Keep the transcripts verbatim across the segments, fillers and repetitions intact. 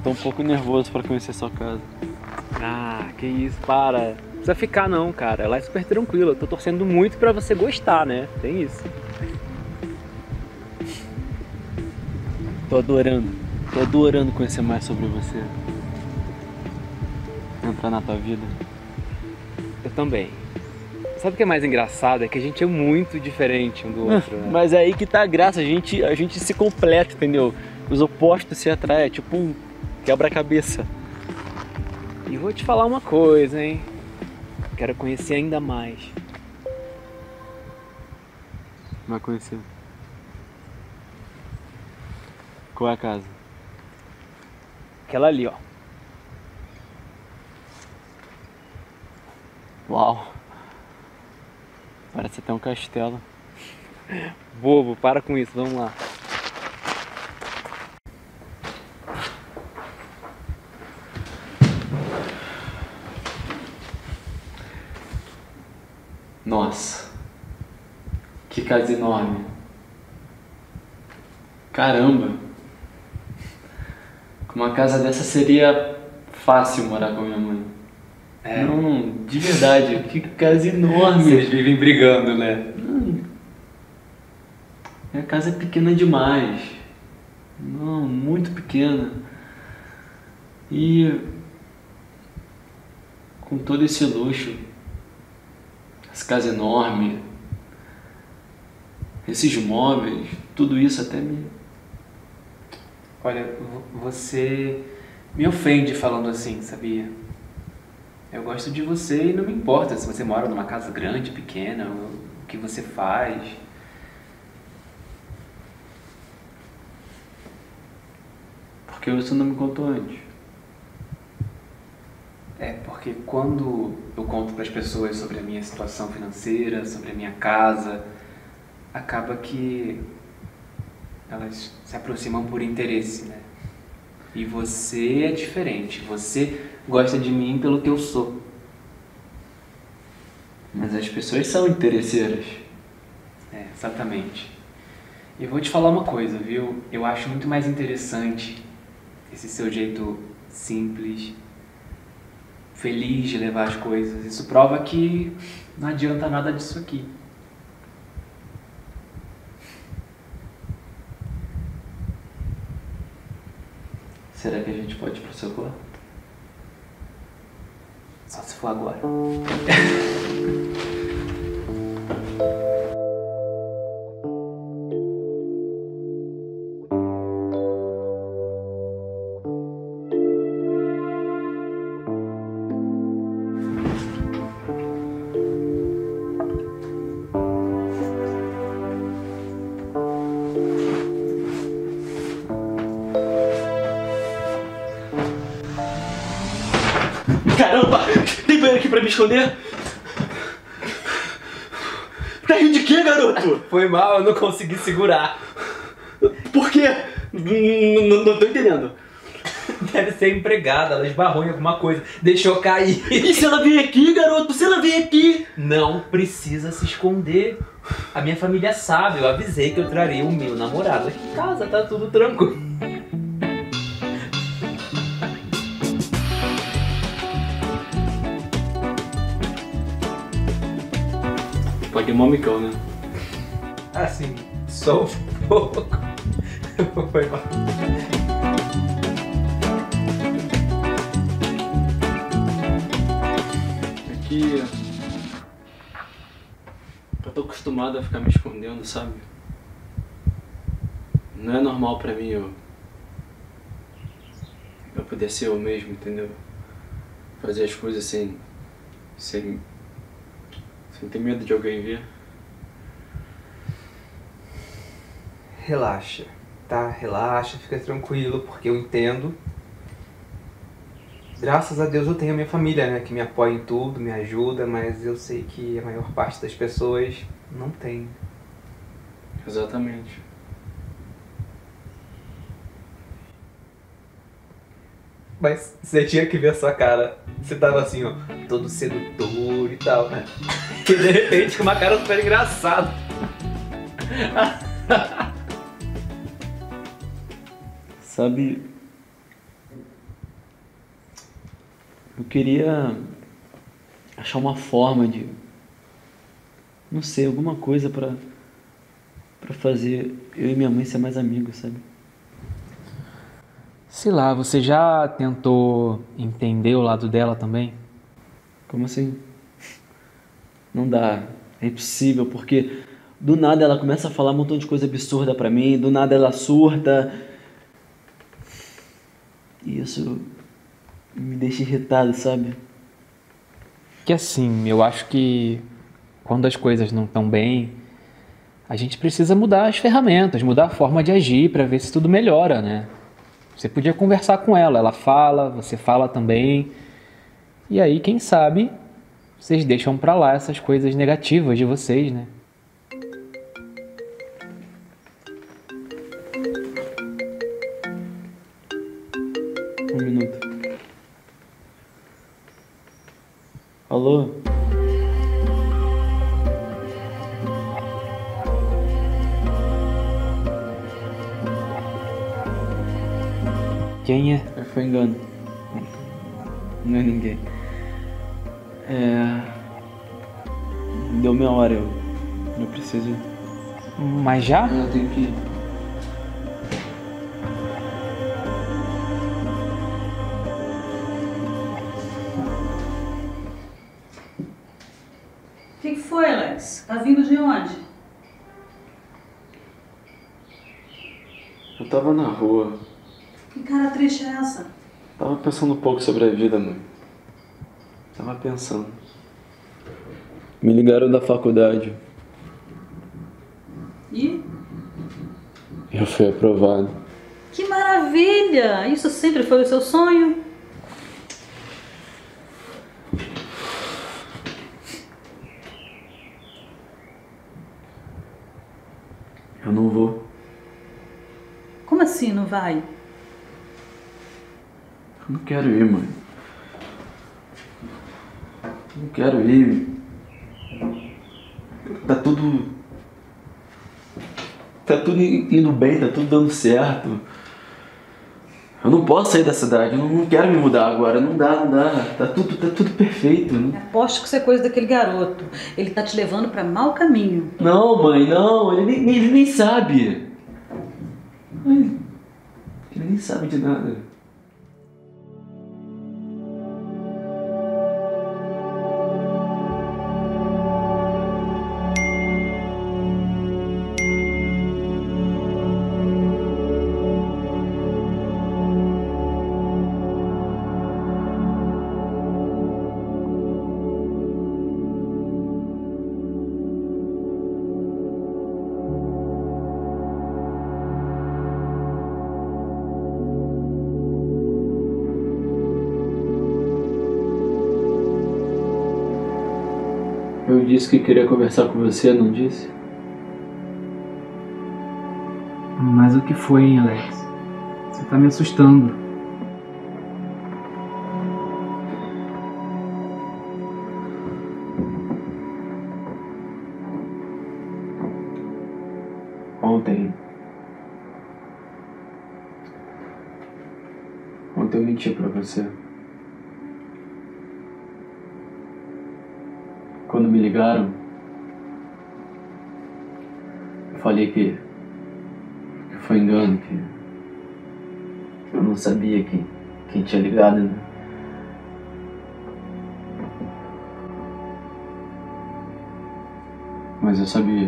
tô um pouco nervoso pra conhecer sua casa. Ah, que isso, para. Não precisa ficar não, cara. Ela é super tranquila. Eu tô torcendo muito pra você gostar, né? Tem isso. Tô adorando. Tô adorando conhecer mais sobre você. Entrar na tua vida. Eu também. Sabe o que é mais engraçado? É que a gente é muito diferente um do outro, né? Mas é aí que tá a graça, a gente, a gente se completa, entendeu? Os opostos se atraem, é tipo um quebra-cabeça. E vou te falar uma coisa, hein? Quero conhecer ainda mais. Vai conhecer. Qual é a casa? Aquela ali, ó. Uau! Parece até um castelo. Bobo, para com isso, vamos lá. Nossa, que casa enorme. Caramba, com uma casa dessa seria fácil morar com a minha mãe. É. Não, não, de verdade, que casa enorme. Vocês vivem brigando, né? Hum, minha casa é pequena demais. Não, muito pequena. E com todo esse luxo, essa casa enorme, esses móveis, tudo isso até me... Olha, você me ofende falando assim, sabia? Eu gosto de você e não me importa se você mora numa casa grande, pequena, o que você faz. Por que você não me contou antes? É porque quando eu conto para as pessoas sobre a minha situação financeira, sobre a minha casa, acaba que elas se aproximam por interesse, né? E você é diferente, você gosta de mim pelo que eu sou. Mas as pessoas são interesseiras. É, exatamente. E vou te falar uma coisa, viu? Eu acho muito mais interessante esse seu jeito simples, feliz de levar as coisas. Isso prova que não adianta nada disso aqui. Será que a gente pode ir pro seu quarto? Só se for agora. Caramba! Tem banheiro aqui pra me esconder? Tá rindo de quê, garoto? Foi mal, eu não consegui segurar. Por quê? N- Não tô entendendo. Deve ser empregada, ela esbarrou em alguma coisa, deixou cair. E se ela vir aqui, garoto? Se ela vir aqui? Não precisa se esconder. A minha família sabe, eu avisei que eu traria o meu namorado aqui em casa, tá tudo tranquilo. Pode ir momicão, né? Assim, só um pouco. Foi mal. Aqui... Eu tô acostumado a ficar me escondendo, sabe? Não é normal pra mim eu... Eu poder ser eu mesmo, entendeu? Fazer as coisas sem... Sem... Sem ter medo de alguém ver. Relaxa, tá? Relaxa, fica tranquilo, porque eu entendo. Graças a Deus eu tenho a minha família, né? Que me apoia em tudo, me ajuda, mas eu sei que a maior parte das pessoas não tem. Exatamente. Mas você tinha que ver a sua cara. Você tava assim, ó, todo sedutor e tal, né? E de repente com uma cara super engraçada. Sabe... Eu queria achar uma forma de, não sei, alguma coisa pra, pra fazer eu e minha mãe ser mais amigos, sabe? Sei lá, você já tentou entender o lado dela também? Como assim? Não dá, é impossível, porque do nada ela começa a falar um montão de coisa absurda pra mim, do nada ela surta. E isso me deixa irritado, sabe? Que assim, eu acho que quando as coisas não estão bem, a gente precisa mudar as ferramentas, mudar a forma de agir para ver se tudo melhora, né? Você podia conversar com ela, ela fala, você fala também. E aí, quem sabe, vocês deixam pra lá essas coisas negativas de vocês, né? Um minuto. Alô? Quem é? Foi engano. Não é ninguém. É... Deu meia hora, eu, eu preciso ir. Mas já? Eu tenho que ir. O que, que foi, Alex? Tá vindo de onde? Eu tava na rua. Que cara triste é essa? Tava pensando um pouco sobre a vida, mãe. Tava pensando. Me ligaram da faculdade. E? Eu fui aprovado. Que maravilha! Isso sempre foi o seu sonho? Eu não vou. Como assim não vai? Eu não quero ir, mãe. Não quero ir. Tá tudo... Tá tudo indo bem, tá tudo dando certo. Eu não posso sair da cidade, eu não, não quero me mudar agora. Não dá, não dá. Tá tudo, tá tudo perfeito. Aposto que isso é coisa daquele garoto. Ele tá te levando pra mau caminho. Não, mãe, não. Ele nem, ele nem sabe. Ele, ele nem sabe de nada. Eu disse que queria conversar com você, não disse? Mas o que foi, hein, Alex? Você tá me assustando. Ontem. Ontem eu menti pra você. Quando me ligaram, eu falei que, que foi engano, que eu não sabia quem, quem tinha ligado, né? Mas eu sabia.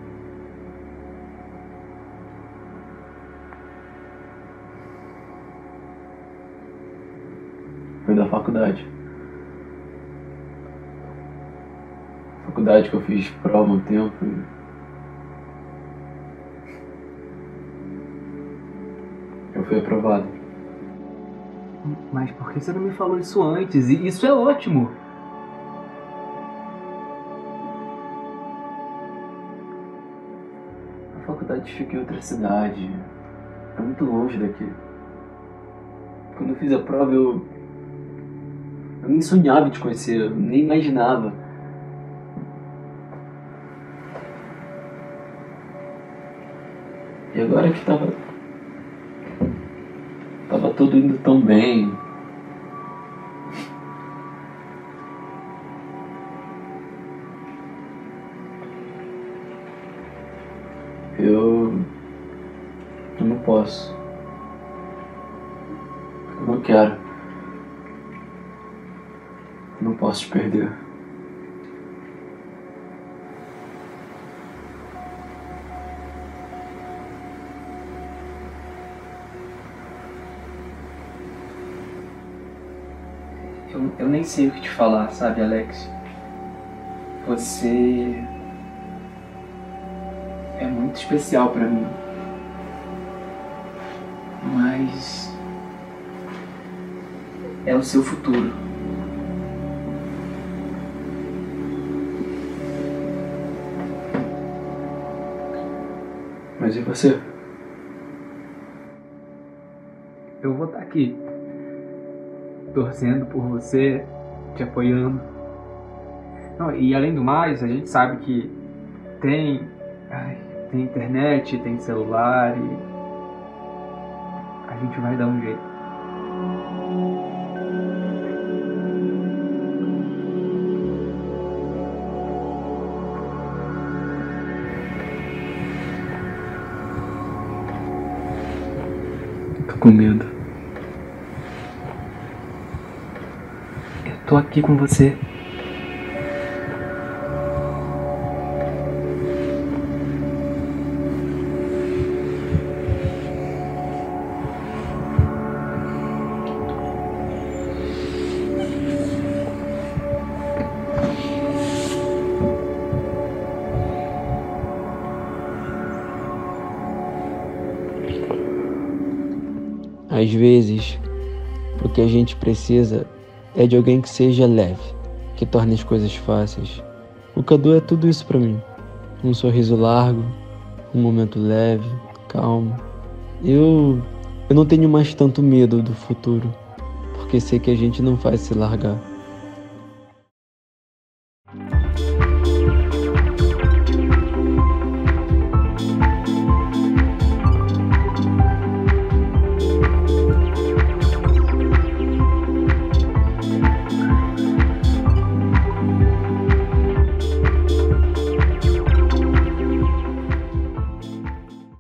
Foi da faculdade. Faculdade que eu fiz prova um tempo e... eu fui aprovado. Mas por que você não me falou isso antes? E isso é ótimo! A faculdade fica em outra cidade. É muito longe daqui. Quando eu fiz a prova eu... eu nem sonhava em te conhecer, eu nem imaginava. E agora que tava... tava tudo indo tão bem. Eu. Eu não posso. Eu não quero. Eu não posso te perder. Eu, eu nem sei o que te falar, sabe, Alex? Você é muito especial pra mim. Mas é o seu futuro. Mas e você? Eu vou estar aqui, torcendo por você, te apoiando. Não, e além do mais, a gente sabe que tem, ai, tem internet, tem celular e a gente vai dar um jeito. Tô com medo. Eu tô aqui com você. Às vezes, o que a gente precisa é de alguém que seja leve, que torne as coisas fáceis. O Cadu é tudo isso pra mim. Um sorriso largo, um momento leve, calmo. Eu, eu não tenho mais tanto medo do futuro, porque sei que a gente não vai se largar.